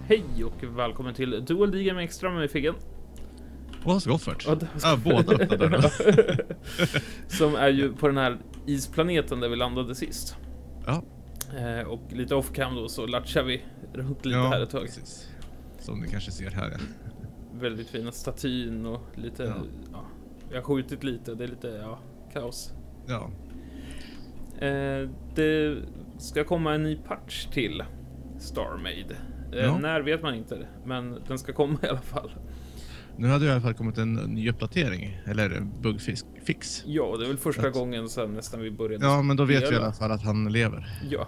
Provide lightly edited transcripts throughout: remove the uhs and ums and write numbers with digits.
Hej och välkommen till Dual Digame Extra med Figgen. Vad ska Goffert? Ja, båda öppnade. Som är ju på den här isplaneten där vi landade sist. Ja. Och lite off-cam då så latchar vi runt lite här ett tag. Precis. Som ni kanske ser här. Ja. Väldigt fina statyn och lite... Ja, vi har skjutit lite, det är lite kaos. Ja. Det ska komma en ny patch till StarMade. När vet man inte, men den ska komma i alla fall. Nu hade i alla fall kommit en ny uppdatering, eller bugfix. Ja, det är väl första gången sedan nästan vi började. Ja, men då vet vi i alla fall att han lever. Ja.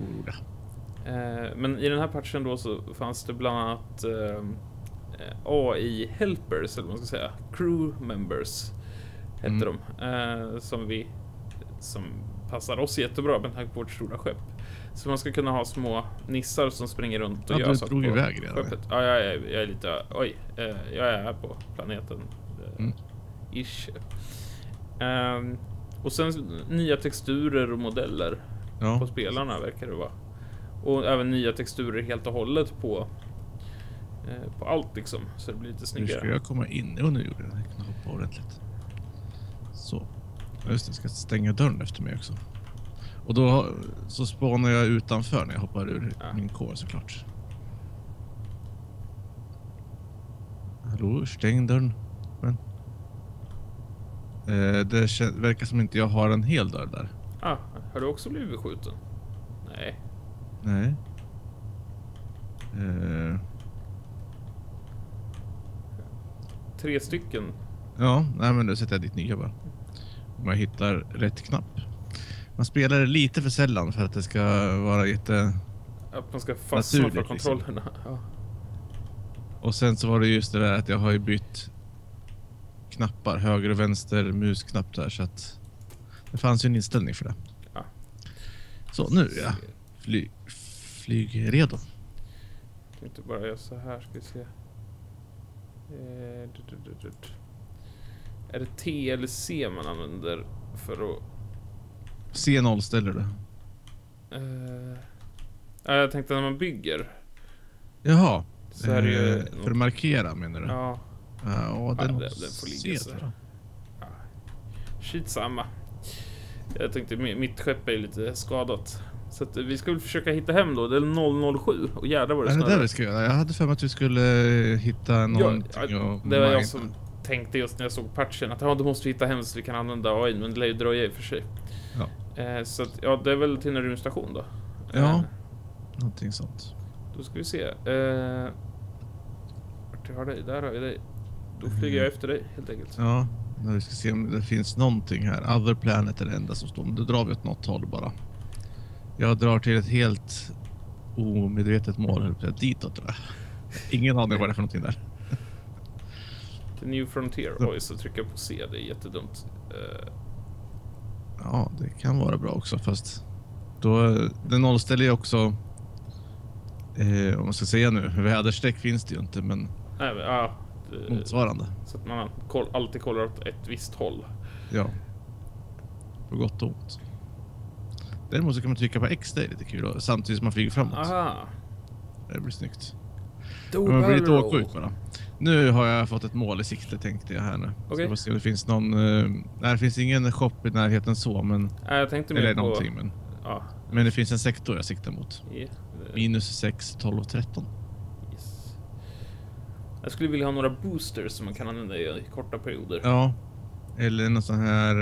Men i den här patchen då så fanns det bland annat AI helpers, eller vad man ska säga. Crew members hette de. Som passar oss jättebra med tanke på vårt stora skepp. Så man ska kunna ha små nissar som springer runt och gör saker på iväg redan. Skeppet. Ja, jag är lite... Oj, jag är här på planeten. Ish. Och sen nya texturer och modeller på spelarna verkar det vara. Och även nya texturer helt och hållet på allt liksom. Så det blir lite snyggare. Nu ska jag komma in. Nu gjorde jag det. Jag kan hoppa ordentligt. Så. Just det, jag ska stänga dörren efter mig också. Och då så spånar jag utanför när jag hoppar ur min kår såklart. Hallå, stäng dörren. Men det verkar som inte jag har en hel dörr där. Har du också blivit skjuten? Nej. 3 stycken. Ja, nej men då sätter jag ditt nya bara. Om jag hittar rätt knapp. Man spelar det lite för sällan för att det ska vara jätte... Att man ska fastna för kontrollerna. Liksom. Ja. Och sen så var det just det där att jag har ju bytt knappar, höger och vänster musknapp där, så att det fanns ju en inställning för det. Ja. Så nu är jag flyg redo. Jag tänkte bara göra så här, ska vi se. Är det T eller C man använder för att... C0 ställer du? Jag tänkte när man bygger. Jaha. Så är det ju för att markera menar du? Ja. Den får ligga så. Shit samma. Jag tänkte mitt skepp är lite skadat. Så att vi ska väl försöka hitta hem då. Det är 007 och jävlar vad det snöar. Det där vi ska göra. Jag hade för mig att vi skulle hitta någonting. Det var jag som tänkte just när jag såg patchen att då måste vi hitta hem så vi kan använda AI, men det lär ju dröja i och för sig. Ja. Så att, det är väl till en rymdstation då. Ja, någonting sånt. Då ska vi se. Vart jag har dig? Där har vi dig. Då flyger jag efter dig helt enkelt. Ja, vi ska se om det finns någonting här. Other planet är det enda som står. Men då drar vi åt något håll bara. Jag drar till ett helt omedvetet mål. Ditåt tror jag. Ingen aning vad det är för någonting där. The New Frontier. Oj, så trycker jag på C. Det är jättedumt. Ja, det kan vara bra också. Fast då, den nollställer ju också... om man ska säga nu. Väderstreck finns det ju inte, men... motsvarande. Så att man alltid kollar åt ett visst håll. Ja. På gott och ont. Däremot så kan man trycka på X, det är lite kul då, samtidigt som man flyger framåt. Aha. Det blir snyggt. Man blir lite åka ut bara. Nu har jag fått ett mål i sikte, tänkte jag här nu. Okay. Ska se om det finns någon... nej, det finns ingen shop i närheten så, men... Jag tänkte eller på... någonting, men... Ja. Men det finns en sektor jag siktar mot. Minus 6, 12 och 13. Yes. Jag skulle vilja ha några boosters som man kan använda i korta perioder. Ja. Eller någon sån här...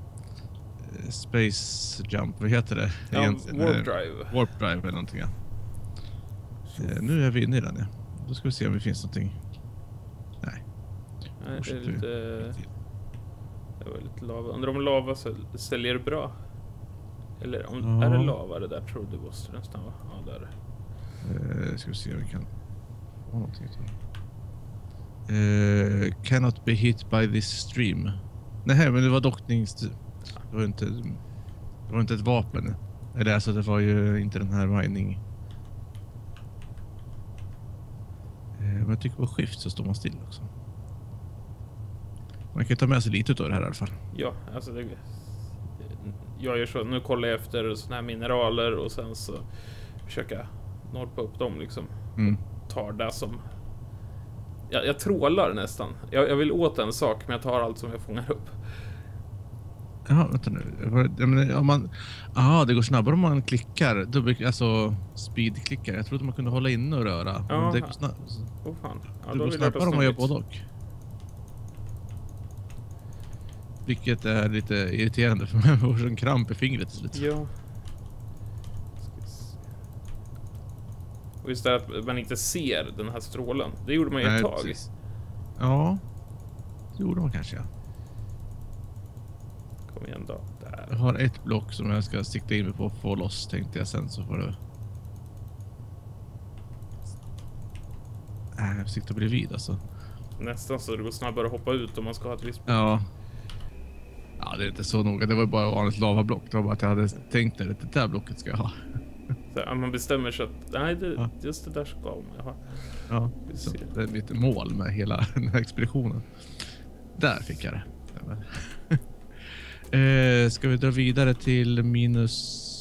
Space Jump, vad heter det? Ja, Warp Drive. Warp Drive eller någonting, ja. Nu är vi inne i den, ja. Då ska vi se om det finns någonting. Nej. Det är lite... Det var lite lava. Undrar om lava säljer bra. Eller om är det lava det där, tror du måste nästan vara. Ja, där. Ska vi se om vi kan få någonting. Cannot be hit by this stream. Nej, men det var docknings... Det var inte ett vapen. Eller alltså det var ju inte den här mining. Men jag tycker på skift så står man still också. Man kan ta med sig lite av det här i alla fall. Ja, alltså jag gör så. Nu kollar jag efter såna här mineraler och sen så försöka norpa upp dem liksom. tar det som... Jag trålar nästan. Jag vill åt en sak, men jag tar allt som jag fångar upp. Jaha, vänta nu. Om man... det går snabbare om man klickar. Alltså speed-klickar. Jag trodde man kunde hålla inne och röra. Ja, det går snabbare. Fan. Ja, det går snabbare om man gör både och. Vilket är lite irriterande för mig. Jag får en kramp i fingret till slut. Ja. Och just det att man inte ser den här strålen. Det gjorde man ju ett tag. Precis. Ja, det gjorde man kanske, ja. Kom igen då. Där. Jag har ett block som jag ska sikta in mig på att få loss, tänkte jag. Sen så får det... jag siktar bredvid alltså. Nästan så det går snabbare att hoppa ut om man ska ha ett visst... Ja, det är inte så noga. Det var bara ett vanligt lavablock. Det var bara att jag hade tänkt att det där blocket ska jag ha. Så man bestämmer sig att nej, just det där ska man ha. Ja, så det är mitt mål med hela den här expeditionen. Där fick jag det. Ska vi dra vidare till minus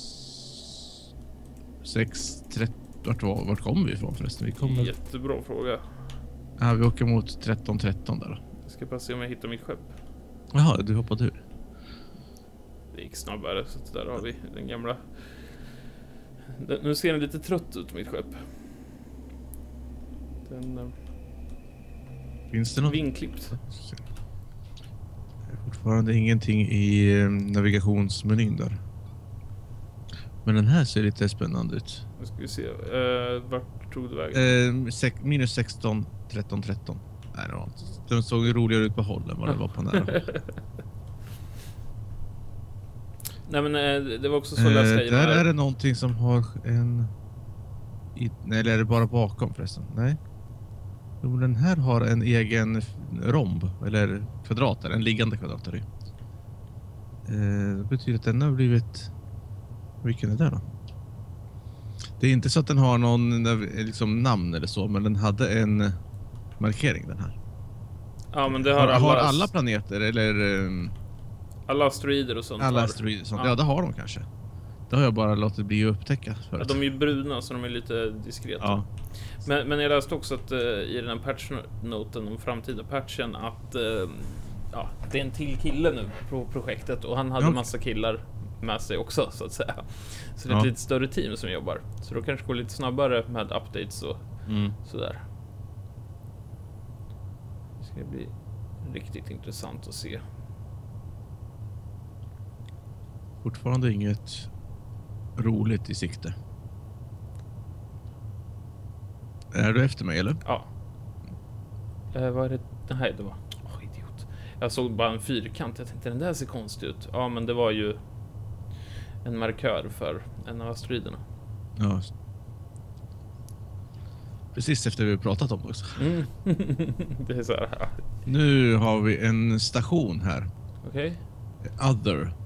6:30? Vart kommer vi ifrån förresten? Jättebra fråga. Vi åker mot 13:13 där då. Jag ska bara se om jag hittar mitt skepp. Jaha, du hoppade ur. Det gick snabbare, så där har vi den gamla. Nu ser den lite trött ut, mitt skepp. Den finns det något? Vinklippt. Det är fortfarande ingenting i navigationsmenyn där. Men den här ser lite spännande ut. Nu ska vi se. Vart tog du vägen? Minus 16, 13. Nej, den såg ju roligare ut på håll än vad det var på nära. Nej, men det var också så läst där är det någonting som har en... Nej, eller är det bara bakom förresten? Nej. Jo, den här har en egen romb, eller kvadrater, en liggande kvadrater. Det betyder att den har blivit... Vilken är det då? Det är inte så att den har någon liksom, namn eller så, men den hade en markering, den här. Ja, men det har alla planeter, eller... alla asteroider och sånt. Alla asteroider och sånt. Ja, det har de kanske. Det har jag bara låtit bli att upptäcka förut. Ja, de är ju bruna, så de är lite diskreta. Ja. Men jag läste också att i den här patchnoten om framtida patchen att det är en till kille nu på projektet, och han hade massa killar med sig också, så att säga. Så det är ett lite större team som jobbar. Så då kanske går lite snabbare med updates och sådär. Det ska bli riktigt intressant att se. Fortfarande inget roligt i sikte. Är du efter mig, eller? Ja. Vad är det? Nej, det var... idiot. Jag såg bara en fyrkant. Jag tänkte, den där ser konstig ut. Ja, men det var ju en markör för en av asteroiderna. Ja. Precis efter vi pratat om det också. Det är så här. Ja. Nu har vi en station här. Okej. Other.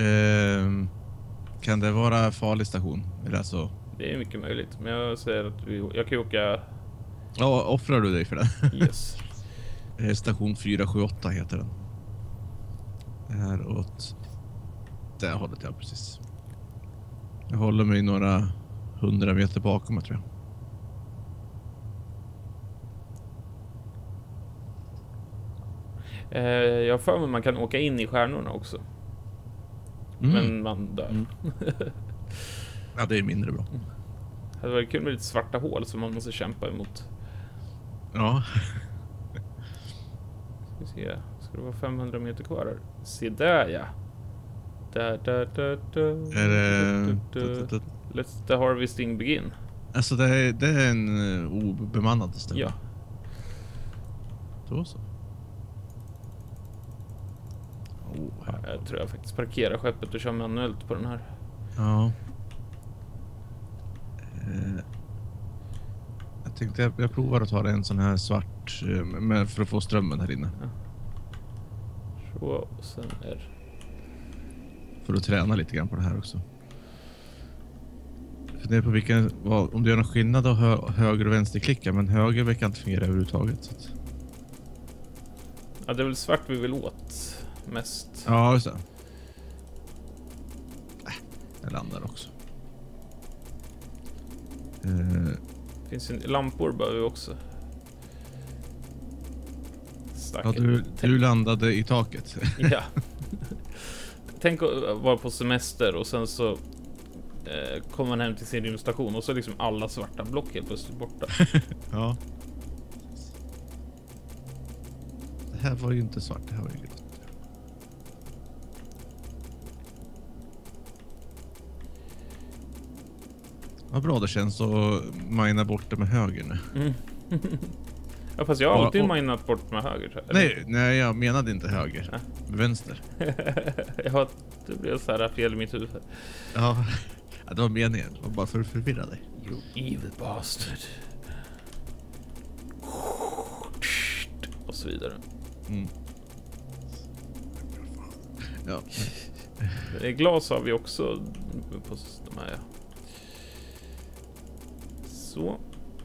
Kan det vara farlig station? Eller alltså... Det är mycket möjligt. Men jag säger att jag kan åka... Ja, offrar du dig för det? Yes. Station 478 heter den. Här åt... Det hållet, ja, precis. Jag håller mig några 100 meter bakom, tror jag. Jag för mig man kan åka in i stjärnorna också. Men man dör. Ja, det är mindre bra. Det hade varit kul med lite svarta hål som man måste kämpa emot. Ja. Ska det vara 500 meter kvar här? Se där, ja. Let the harvesting begin. Alltså det är en obemannad station. Ja. Då så. Jag tror jag faktiskt parkerar skeppet och kör manuellt på den här. Ja. Jag tänkte jag provar att ta en sån här svart för att få strömmen här inne. Ja. Så, och sen är... För att träna lite grann på det här också. För det är på vilken, om det gör någon skillnad att höger och vänsterklicka, men höger verkar inte fungera överhuvudtaget. Så att... Ja, det är väl svart vi vill åt mest. Ja, just det. Jag landar också. Finns en lampor behöver vi också. Ja, du landade i taket. Ja. Tänk att vara på semester och sen så kommer man hem till sin rymdstation och så är liksom alla svarta block helt plötsligt borta. Ja. Det här var ju inte svart, det här var ju grått. Vad bra det känns att mina bort det med höger nu. Mm. Ja, fast jag har alltid minat bort med höger. Nej, jag menade inte höger. Ja. Vänster. Ja, det blev så här fel i mitt huvud. Ja, det var meningen. Det var bara för att förvirra dig. You evil bastard. Och så vidare. Mm. Ja. Glas har vi också på de här. Så.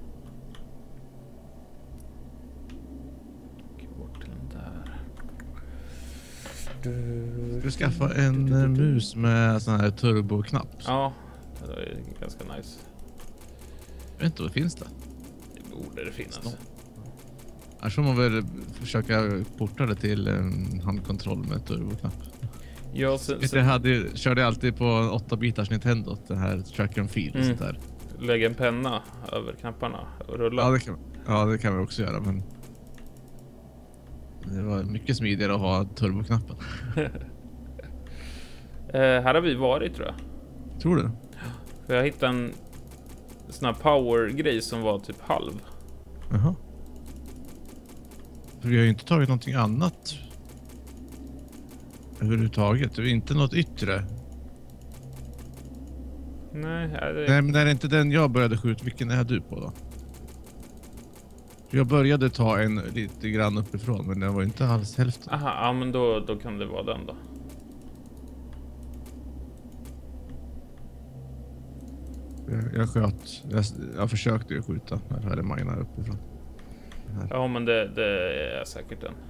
Du skaffa en mus med sån här turboknapp. Ja, det är ganska nice. Jag vet inte, vad finns det? Det borde det finnas. Annars får man väl försöka porta det till en handkontroll med turboknapp. Ja, körde alltid på 8-bitars Nintendo, det här track and field och sånt där. Lägga en penna över knapparna och rulla. Det kan vi också göra, men det var mycket smidigare att ha turboknappen. Här har vi varit, tror jag. Tror du? För jag hittade en sån här power-grej som var typ halv. Jaha. För vi har ju inte tagit någonting annat överhuvudtaget. Det är inte något yttre. Nej, men är det inte den jag började skjuta? Vilken är du på då? Jag började ta en lite grann uppifrån, men det var inte alls hälften. Aha, ja, men då kan det vara den då. Jag försökte ju skjuta när jag hade mina uppifrån. Ja, men det är säkert den.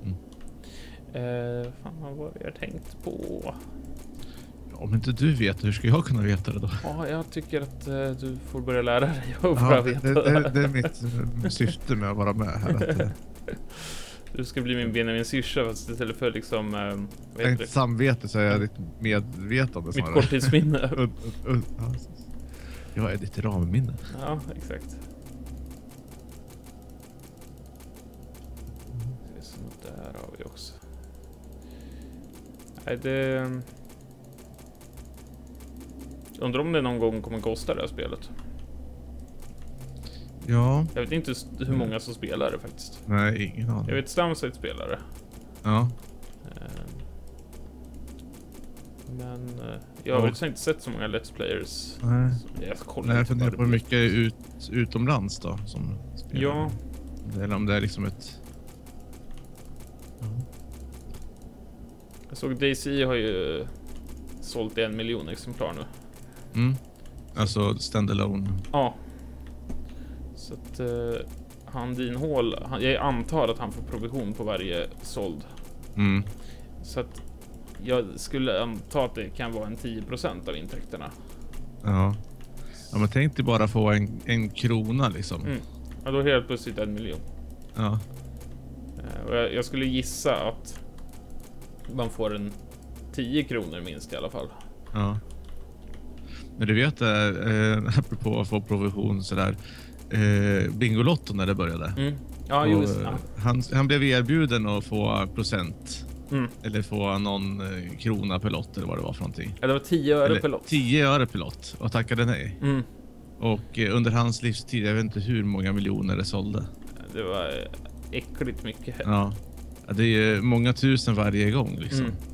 Mm. Fan, vad var det jag tänkt på? Ja, om inte du vet, hur ska jag kunna veta det då? Ja, jag tycker att du får börja lära dig att veta. Det är mitt syfte med att vara med här. Du ska bli min Benjamin syrsa, fast istället för liksom... jag är inte samvete, så är jag ditt medvetande. Mitt korttidsminne. Jag är ditt ramminne. Ja, exakt. Så där har vi också. Nej, det... Undrar om det någon gång kommer kosta det här spelet. Ja. Jag vet inte hur många som spelar det faktiskt. Nej, ingen aning. Jag vet Stamside spelar det. Ja. Men jag har väl inte sett så många Let's Players. Nej. Jag funderar på hur mycket utomlands då som spelar. Ja. Eller om det är liksom ett... Jag såg DC har ju sålt 1 miljon exemplar nu. Mm. Alltså standalone. Ja. Så att Din Hål, jag antar att han får provision på varje såld. Mm. Så att jag skulle anta att det kan vara en 10% av intäkterna. Ja. Ja, men tänk dig bara få en krona liksom. Mm. Ja, då helt plötsligt 1 miljon. Ja. Och jag skulle gissa att man får en 10 kronor minst i alla fall. Ja. Men du vet, apropå att få provision sådär, Bingolotto när det började. Mm. Ja, just, han blev erbjuden att få procent. Mm. Eller få någon krona per lott eller vad det var för någonting. Ja, det var 10 öre per lott. 10 öre per lott och tackade nej. Mm. Och under hans livstid, jag vet inte hur många miljoner det sålde. Det var äckligt mycket. Ja. Det är många tusen varje gång liksom. Mm.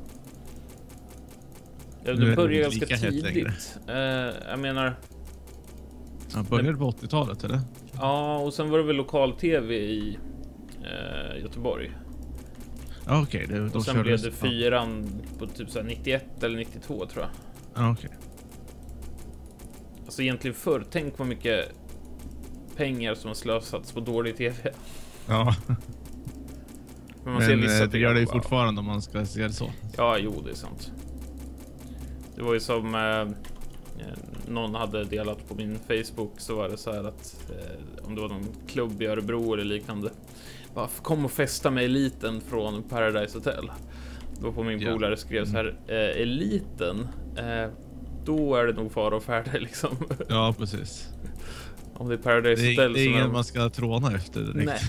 Ja, det började ganska tidigt. Jag menar... Han började på 80-talet, eller? Ja, och sen var det väl lokal-tv i Göteborg. Ja, okej. Och sen blev det 4 på typ så 91 eller 92, tror jag. Ja, okej. Alltså egentligen förr, tänk vad mycket pengar som har slösats på dålig tv. Ja. Men man ser vissa det gör det ju fortfarande om man ska se det så. Ja, jo, det är sant. Det var ju som någon hade delat på min Facebook, så var det så här att om det var någon klubb i Örebro eller liknande, bara kom och festa med eliten från Paradise Hotel. Då på min polare skrev så här, eliten, då är det nog fara och färde liksom. Ja, precis. Om det är Paradise Hotel, det är ingen man ska tråna efter direkt. Nej.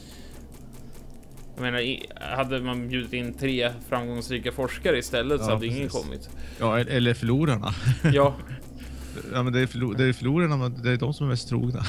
Jag menar, hade man bjudit in 3 framgångsrika forskare istället, så hade ingen kommit. Ja, eller förlorarna. Ja. Ja, men det är förlorarna, det är de som är mest trogna.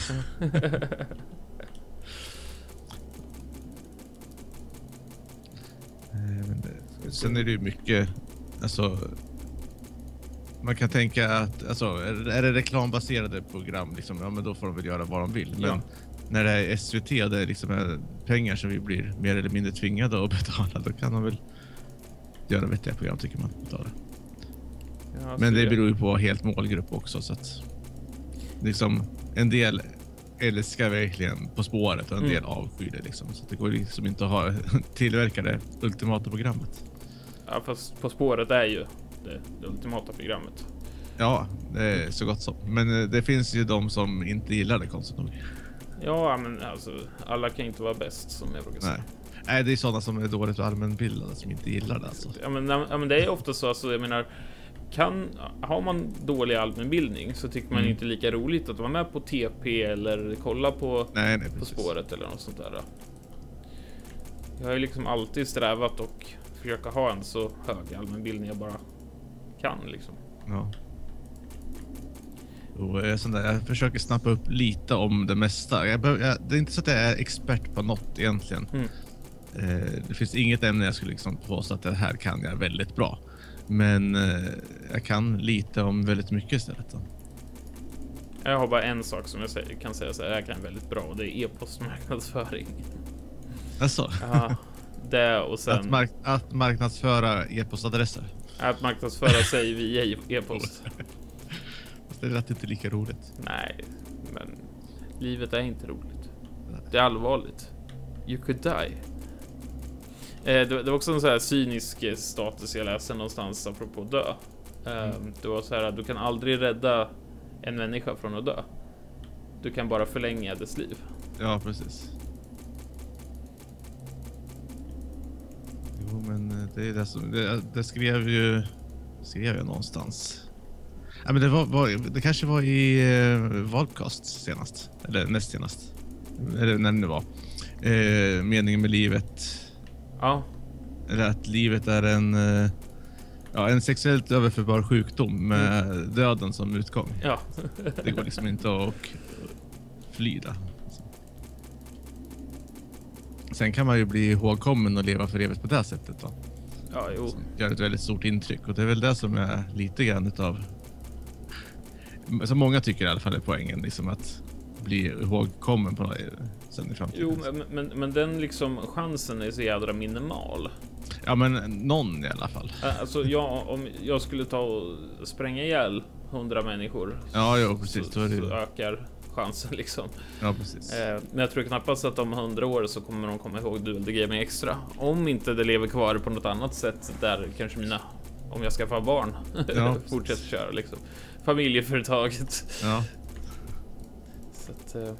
Sen är det ju mycket, alltså, man kan tänka att, alltså, är det reklambaserade program liksom, ja, men då får de väl göra vad de vill. Men när det är SVT, det är liksom pengar som vi blir mer eller mindre tvingade att betala, då kan de väl göra vettiga program, tycker man. Ja, men det beror ju på helt målgrupp också, så att liksom en del älskar verkligen På spåret och en del avskyr det liksom, så det går liksom inte att ha tillverka det ultimata programmet. Ja, fast På spåret är ju det ultimata programmet. Ja, det är så gott som. Men det finns ju de som inte gillar det, konstigt nog. Ja, men alltså, alla kan inte vara bäst, som jag brukar säga. Nej, det är sådana som är dåligt och allmänbildade som inte gillar det alltså. Ja, men det är ofta så, alltså, jag menar, har man dålig allmänbildning så tycker man inte lika roligt att vara med på TP eller kolla på På spåret eller något sånt där. Jag har ju liksom alltid strävat och försöka ha en så hög allmänbildning jag bara kan liksom. Ja. Och jag försöker snappa upp lite om det mesta. Det är inte så att jag är expert på något egentligen. Det finns inget ämne jag skulle liksom påstå att det här kan jag väldigt bra. Men jag kan lite om väldigt mycket istället då. Jag har bara en sak som jag kan säga så här, jag kan väldigt bra, och det är e-postmarknadsföring. Alltså. Ja, det och sen att marknadsföra e-postadresser. Att marknadsföra sig via e-post. Det lät inte lika roligt. Nej, men livet är inte roligt. Det är allvarligt. You could die. Det var också en så här cynisk status jag läste någonstans apropå dö. Det var så här, du kan aldrig rädda en människa från att dö. Du kan bara förlänga dess liv. Ja, precis. Jo, men det är det som det skrev jag någonstans. Ja, men det kanske var i Valcast senast, eller näst senast, eller när det nu var. Meningen med livet. Ja. Eller att livet är en sexuellt överförbar sjukdom med döden som utgång. Ja. Det går liksom inte att flyda. Sen kan man ju bli ihågkommen och leva för evigt på det sättet då. Ja, jo. Som gör ett väldigt stort intryck, och det är väl det som är lite grann utav, som många tycker i alla fall är poängen, liksom att bli ihågkommen på sen i framtiden. Jo, men den liksom chansen är så jädra minimal. Ja, men någon i alla fall. Alltså om jag skulle ta och spränga ihjäl 100 människor. Ja, jo, precis. Så ökar chansen liksom. Ja, precis. Men jag tror knappast att om 100 år så kommer de komma ihåg Dual the Gaming Extra. Om inte det lever kvar på något annat sätt, där kanske om jag skaffar barn, fortsätter köra liksom. Familjeföretaget. Ja. Så att,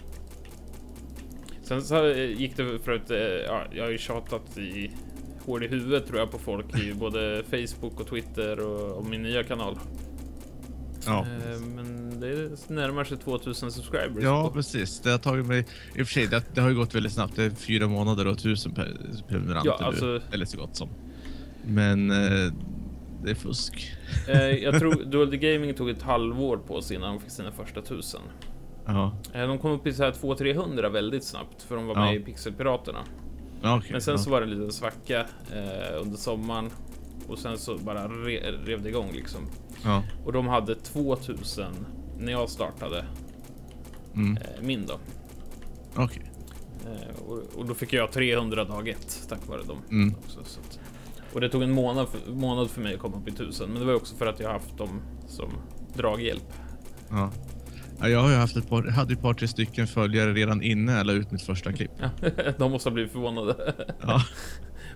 sen så gick det för att jag har ju tjatat i hård i huvudet tror jag på folk i både Facebook och Twitter och min nya kanal. Ja. Men det närmar sig 2000 subscribers. Ja, precis. Det har tagit mig, i och för sig, det har ju gått väldigt snabbt. Det är 4 månader och 1000 prenumeranter. Ja, alltså, eller så gott som. Men det är fusk. Jag tror Dual the Gaming tog ett halvår på sig innan de fick sina första 1000. Ja. De kom upp i så här 200-300 väldigt snabbt, för de var med i Pixelpiraterna. Okay, men sen så var det en liten svacka under sommaren, och sen så bara rev det igång liksom. Ja. Och de hade 2000 när jag startade min då. Okej. Och då fick jag 300 dag 1 tack vare dem också, så att, och det tog en månad för mig att komma upp i 1000, men det var också för att jag haft dem som draghjälp. Ja. Ja, jag har ju haft hade ett par 3 stycken följare redan innan jag la ut mitt första klipp. Ja, de måste ha blivit förvånade. Ja.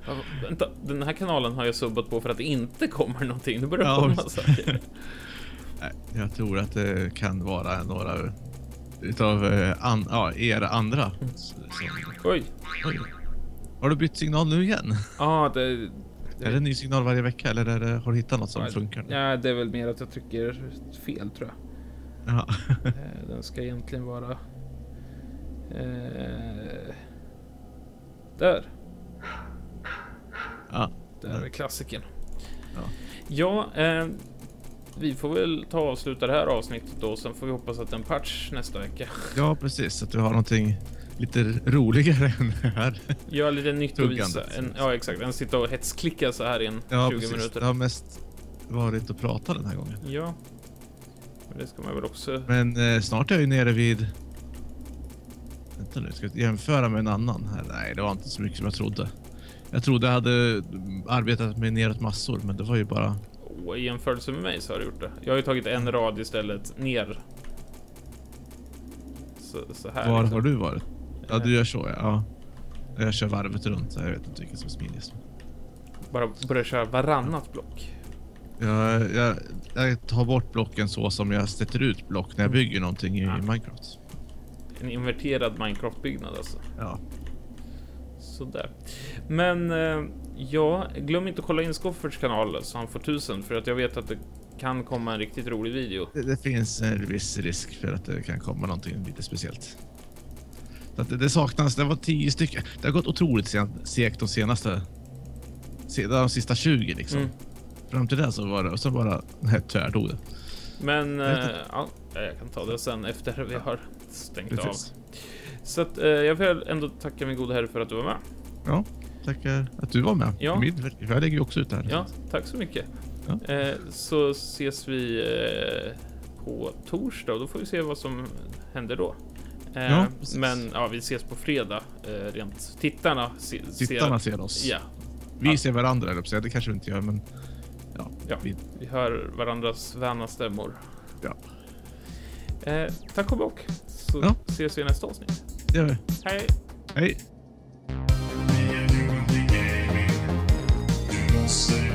Vänta, den här kanalen har jag subbat på för att det inte kommer någonting. Det börjar komma saker. Jag tror att det kan vara några utav er andra. Oj. Har du bytt signal nu igen? Ja, Är det en ny signal varje vecka eller har du hittat något som funkar? Ja, det är väl mer att jag trycker fel, tror jag. Ja. Den ska egentligen vara... där. Ja. Där är klassiken. Ja, vi får väl ta och avsluta det här avsnittet då. Sen får vi hoppas att en patch nästa vecka. Ja, precis. Att du har någonting lite roligare än det här. Ja, lite nytt att visa. Ja, exakt. En sitta och hetsklicka så här i 20 precis. minuter. Det har mest varit att prata den här gången. Ja. Men det ska man väl också... Men snart är jag ju nere vid... Vänta nu, ska jag jämföra med en annan här? Nej, det var inte så mycket som jag trodde. Jag trodde jag hade arbetat med neråt massor, men det var ju bara... I jämförelse med mig så har du gjort det. Jag har ju tagit en rad istället ner. Så här. Var har du varit? Ja, du gör så, ja. Jag kör varvet runt, så jag vet inte vilket som är smidigast. Bara börja köra varannat block. Jag tar bort blocken så som jag sätter ut block när jag bygger någonting i Minecraft. En inverterad Minecraft-byggnad alltså. Ja. Sådär. Men ja, glöm inte att kolla in Skofferts kanal så han får 1000, för att jag vet att det kan komma en riktigt rolig video. Det finns en viss risk för att det kan komma någonting lite speciellt. Så att det saknas, det var 10 stycken. Det har gått otroligt segt de senaste... De sista 20 liksom. Fram till det så var det, och så bara tvärdog det. Men ja, jag kan ta det sen efter vi har stängt av. Så att jag vill ändå tacka min gode herre för att du var med. Ja, tackar att du var med. Ja. Jag lägger ju också ut det här. Ja, tack så mycket. Ja. Så ses vi på torsdag och då får vi se vad som händer då. Men ja, vi ses på fredag. Rent tittarna ser oss. Ja. Vi ser varandra, eller det kanske vi inte gör, men ja, vi hör varandras vänliga stämmor. Ja. Tack och bock. Så ses vi i nästa avsnitt. Det gör vi. Hej. Hej.